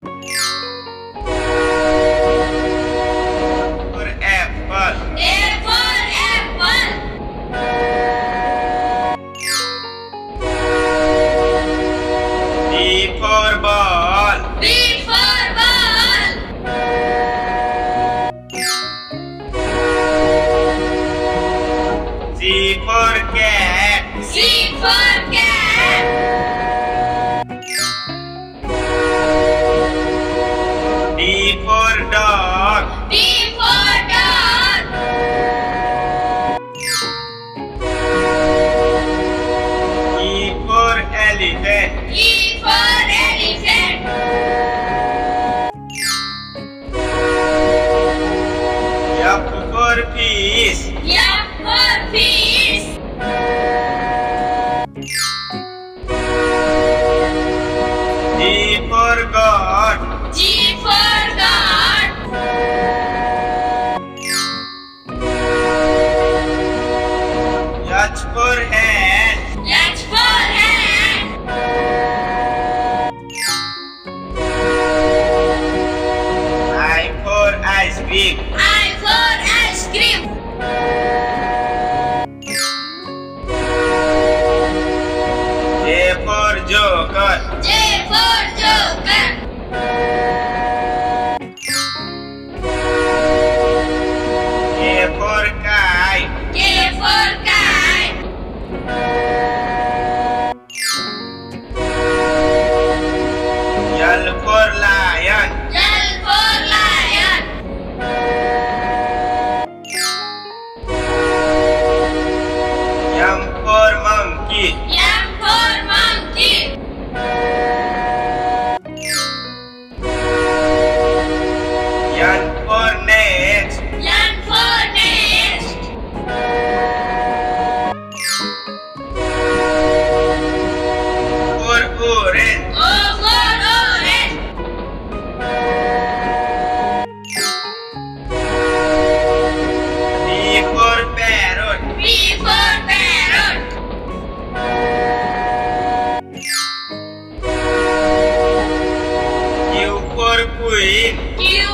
For apple. A for apple. B for ball. B for ball. C for cat. C for cat. D for dog. D for dog. E for elephant. E for elephant. F for fish. F for fish. G for goat. G for goat. H for hen. H for hen. I for ice cream. I for ice cream. J for joker. J for joker. K for kite. K for kite. L for lion. L for lion. M for monkey. M for monkey. N for nest. N for nest. For orange. O for orange. P for parrot. P for parrot. Q for queen. Q